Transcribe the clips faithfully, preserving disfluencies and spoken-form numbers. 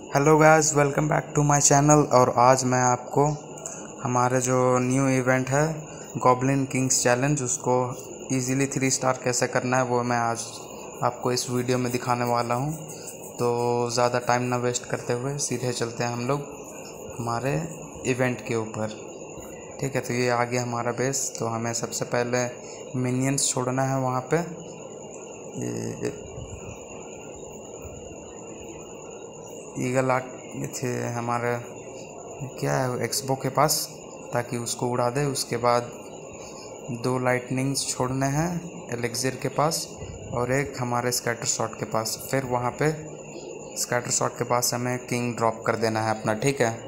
Hello guys, welcome back to my channel. और आज मैं आपको हमारे जो न्यू इवेंट है गॉब्लिन किंग्स चैलेंज, उसको इजीली थ्री स्टार कैसे करना है वो मैं आज आपको इस वीडियो में दिखाने वाला हूं। तो ज़्यादा टाइम ना वेस्ट करते हुए सीधे चलते हैं हम लोग हमारे इवेंट के ऊपर। ठीक है, तो ये आ गया हमारा बेस। तो हमें सबसे पहले मिनियंस छोड़ना है वहाँ पे। ये ईगल आर्ट थे हमारे, क्या है, एक्सबो के पास, ताकि उसको उड़ा दे। उसके बाद दो लाइटनिंग्स छोड़ने हैं एलेक्सिर के पास और एक हमारे स्कैटर शॉट के पास। फिर वहाँ पे स्कैटर शॉट के पास हमें किंग ड्रॉप कर देना है अपना। ठीक है,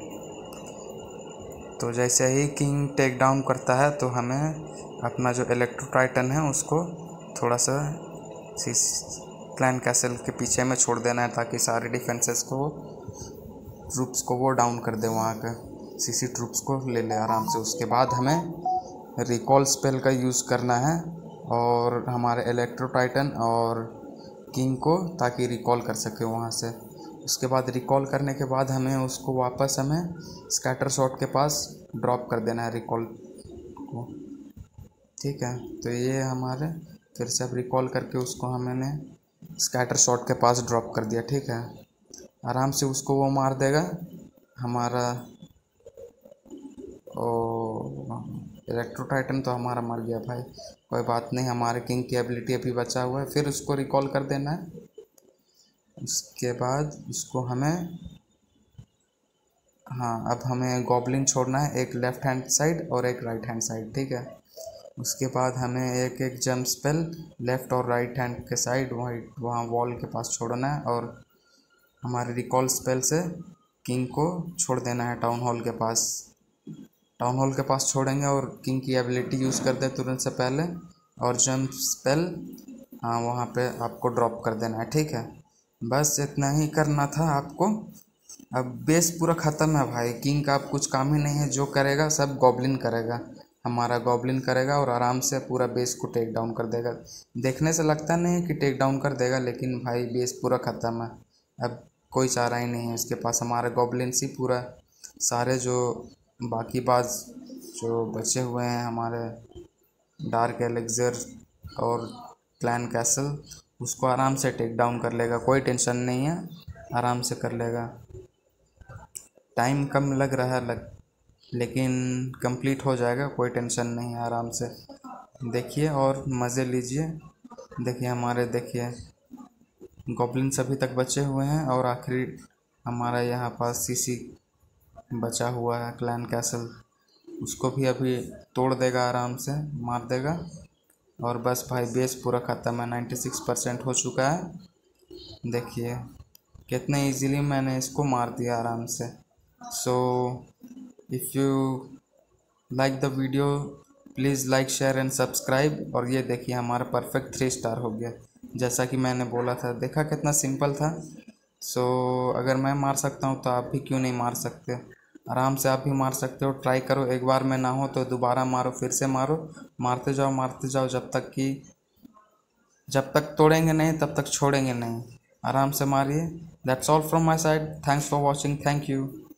तो जैसे ही किंग टेक डाउन करता है तो हमें अपना जो इलेक्ट्रो टाइटन है उसको थोड़ा सा क्लैन कैसल के पीछे में छोड़ देना है, ताकि सारे डिफेंसेस को ट्रूप्स को वो डाउन कर दे, वहाँ के सीसी ट्रूप्स को ले ले आराम से। उसके बाद हमें रिकॉल स्पेल का यूज़ करना है और हमारे इलेक्ट्रो टाइटन और किंग को, ताकि रिकॉल कर सके वहाँ से। उसके बाद रिकॉल करने के बाद हमें उसको वापस हमें स्कैटर शॉट के पास ड्रॉप कर देना है रिकॉल को। ठीक है, तो ये हमारे फिर से अब रिकॉल करके उसको हमने स्कैटर शॉट के पास ड्रॉप कर दिया। ठीक है, आराम से उसको वो मार देगा हमारा। ओ इलेक्ट्रो टाइटन तो हमारा मर गया भाई, कोई बात नहीं, हमारे किंग की एबिलिटी अभी बचा हुआ है। फिर उसको रिकॉल कर देना है। उसके बाद उसको हमें, हाँ, अब हमें गॉब्लिन छोड़ना है, एक लेफ्ट हैंड साइड और एक राइट हैंड साइड। ठीक है, उसके बाद हमें एक एक जंप स्पेल लेफ़्ट और राइट हैंड के साइड वहाँ वहाँ वॉल के पास छोड़ना है, और हमारे रिकॉल स्पेल से किंग को छोड़ देना है टाउन हॉल के पास। टाउन हॉल के पास छोड़ेंगे और किंग की एबिलिटी यूज़ कर दे तुरंत से पहले, और जंप स्पेल, हाँ, वहाँ पे आपको ड्रॉप कर देना है। ठीक है, बस इतना ही करना था आपको। अब बेस पूरा ख़त्म है भाई, किंग का अब कुछ काम ही नहीं है। जो करेगा सब गॉब्लिन करेगा, हमारा गॉब्लिन करेगा और आराम से पूरा बेस को टेक डाउन कर देगा। देखने से लगता नहीं है कि टेक डाउन कर देगा, लेकिन भाई बेस पूरा ख़त्म है। अब कोई चारा ही नहीं है उसके पास। हमारे गॉब्लिन्स ही पूरा सारे जो बाकी बाज जो बचे हुए हैं हमारे डार्क एलेक्सर और क्लैन कैसल, उसको आराम से टेक डाउन कर लेगा। कोई टेंशन नहीं है, आराम से कर लेगा। टाइम कम लग रहा है लग लेकिन कंप्लीट हो जाएगा, कोई टेंशन नहीं है। आराम से देखिए और मज़े लीजिए। देखिए हमारे, देखिए गॉब्लिन्स अभी तक बचे हुए हैं, और आखिरी हमारा यहाँ पास सीसी बचा हुआ है क्लैन कैसल, उसको भी अभी तोड़ देगा, आराम से मार देगा। और बस भाई बेस पूरा ख़त्म है, नाइन्टी सिक्स परसेंट हो चुका है। देखिए कितने इजीली मैंने इसको मार दिया आराम से। So if you like the video please like share and subscribe. और ये देखिए हमारा परफेक्ट थ्री स्टार हो गया, जैसा कि मैंने बोला था। देखा कितना सिंपल था। सो अगर मैं मार सकता हूँ तो आप भी क्यों नहीं मार सकते? आराम से आप भी मार सकते हो। ट्राई करो, एक बार में ना हो तो दोबारा मारो, फिर से मारो, मारते जाओ मारते जाओ, जब तक कि जब तक तोड़ेंगे नहीं तब तक छोड़ेंगे नहीं। आराम से मारिए। That's all from my side. Thanks for watching. Thank you.